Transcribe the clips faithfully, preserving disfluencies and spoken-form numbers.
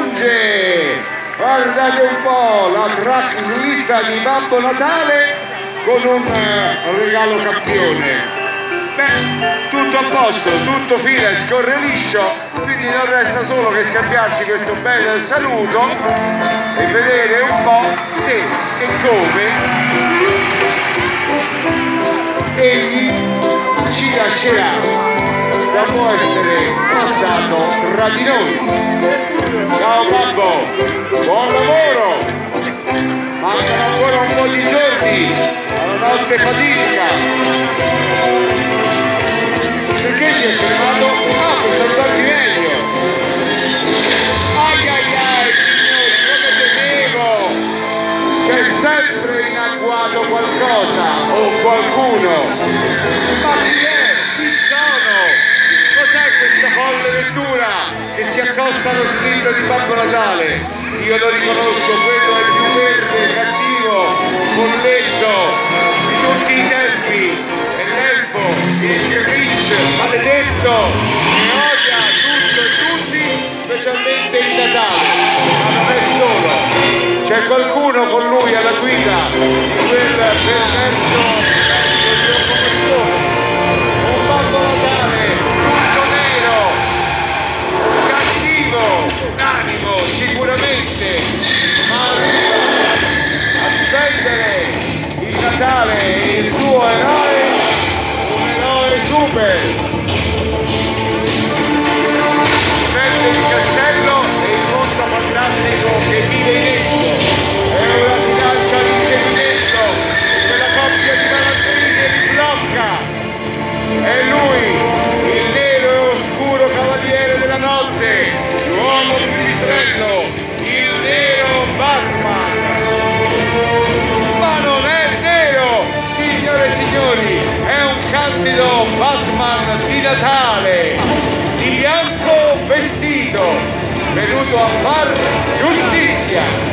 giunge, guardate un po', la trascritta di Babbo Natale con un uh, regalo campione. Beh, tutto a posto, tutto fila e scorre liscio, quindi non resta solo che scambiarsi questo bel saluto e vedere un po' se e come egli ci lascerà, dopo essere passato tra di noi. Ciao Babbo, buon lavoro, mancano ancora un po' di giorni alla notte fatidica. Perché si è fermato? Ah, per salutarti meglio. Ai ai ai, signori, come temevo! C'è sempre in agguato qualcosa o qualcuno. Ma chi è? Chi sono? Cos'è questa folle vettura che si accosta allo scritto di Babbo Natale? Io lo riconosco, quello è il più verde, cattivo, folletto di tutti i tempi. È l'elfo, il Grinch, maledetto, che odia tutto e tutti, specialmente il Natale. Ma non è solo, c'è qualcuno con lui alla guida di quel perverso un Babbo Natale, tutto nero, cattivo, un animo sicuramente, ma arriva a difendere il Natale e il suo eroe, un eroe super. Mette il castello e il mondo fantastico che vive in esso. È una finanza di inseguimento, quella coppia di malandrini che li blocca. È lui, il nero e oscuro cavaliere della notte, l'uomo di pipistrello, il nero Batman. Ma non è nero, signore e signori, è un candido Batman di Natale, di bianco vestito, venuto a far giustizia.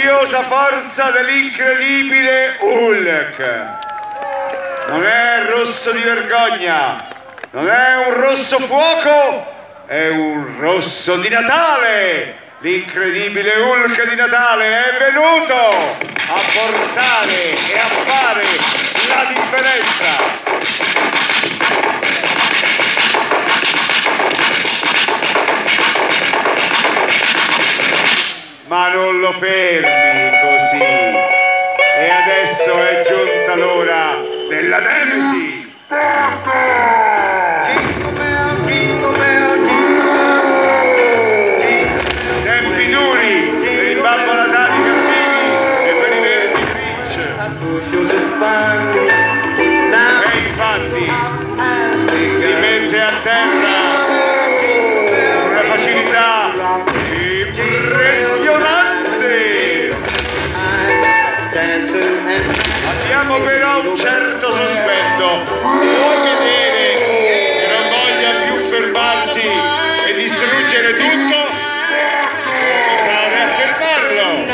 misteriosa forza dell'incredibile Hulk. Non è rosso di vergogna, non è un rosso fuoco, è un rosso di Natale. L'incredibile Hulk di Natale è venuto a portare e a fare la differenza. Ma non lo fermi così. E adesso è giunta l'ora della Nemesi. Tempi duri per il Babbo Natale cattivi e per i verdi Grinch. E infatti li mette a terra con una facilità impressionante. Abbiamo però un certo sospetto. Vuoi vedere che non voglia più fermarsi e distruggere tutto? Mi pare a fermarlo.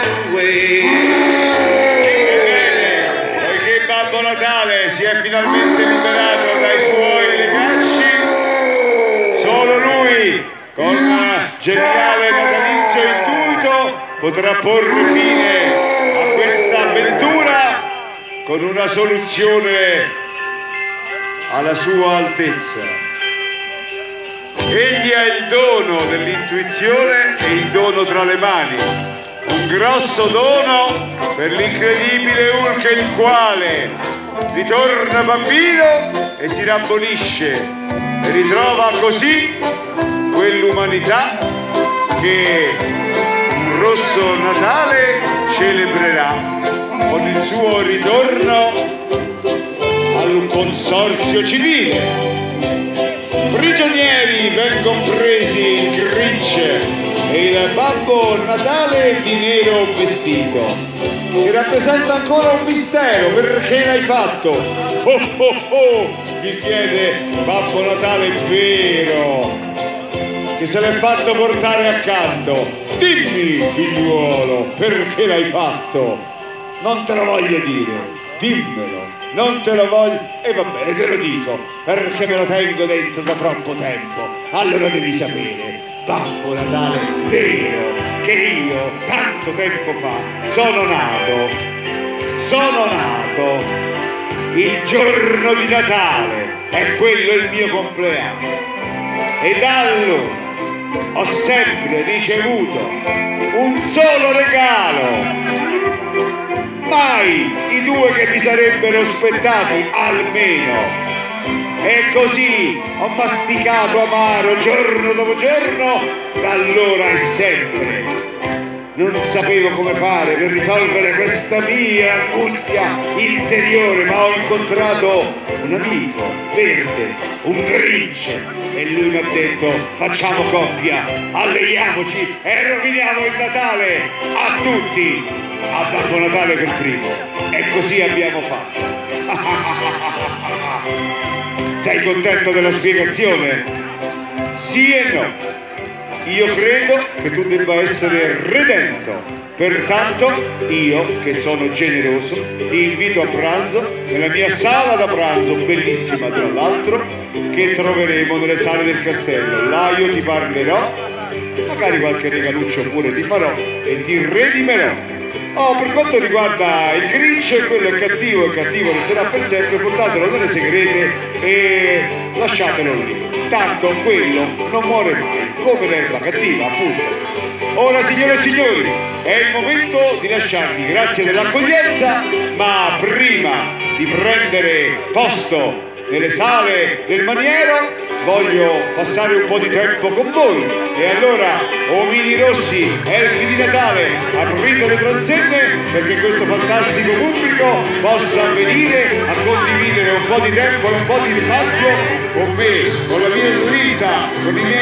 Ebbene, poiché Babbo Natale si è finalmente liberato dai suoi legacci, solo lui, con un geniale natalizio intuito, potrà porre fine a questa avventura con una soluzione alla sua altezza. Egli ha il dono dell'intuizione e il dono tra le mani, un grosso dono per l'incredibile Hulk, il quale ritorna bambino e si rabbonisce e ritrova così quell'umanità che il rosso Natale celebrerà con il suo ritorno al consorzio civile. Prigionieri ben compresi il Grinch e il Babbo Natale di nero vestito. Si rappresenta ancora un mistero. Perché l'hai fatto? Oh oh oh! Gli chiede Babbo Natale vero, che se l'è fatto portare accanto. Dimmi, figliuolo, perché l'hai fatto? Non te lo voglio dire, dimmelo, non te lo voglio, e va bene, te lo dico, perché me lo tengo dentro da troppo tempo. Allora devi sapere, Babbo Natale vero, che io tanto tempo fa sono nato, sono nato il giorno di Natale, è quello il mio compleanno, e da allora ho sempre ricevuto un solo regalo, mai i due che mi sarebbero aspettati almeno. E così ho masticato amaro giorno dopo giorno, da allora e sempre. Non sapevo come fare per risolvere questa mia angustia interiore, ma ho incontrato un amico verde, un Grinch, e lui mi ha detto: facciamo coppia, alleiamoci e roviniamo il Natale a tutti, a Babbo Natale per primo. E così abbiamo fatto. Sei contento della spiegazione? Sì e no. Io credo che tu debba essere redento, pertanto io, che sono generoso, ti invito a pranzo nella mia sala da pranzo, bellissima tra l'altro, che troveremo nelle sale del castello. Là io ti parlerò, magari qualche regaluccio pure ti farò e ti redimerò. Oh, per quanto riguarda il Grinch, quello è cattivo, è cattivo, resterà per sempre, portatelo nelle segrete e lasciatelo lì. Tanto quello non muore mai, come l'erba cattiva, appunto. Ora, signore e signori, è il momento di lasciarvi, grazie dell'accoglienza, ma prima di prendere posto nelle sale del maniero voglio passare un po' di tempo con voi. E allora, omini rossi, elfi di Natale, aprite le transenne perché questo fantastico pubblico possa venire a condividere un po' di tempo e un po' di spazio con me, con la mia spinta, con i miei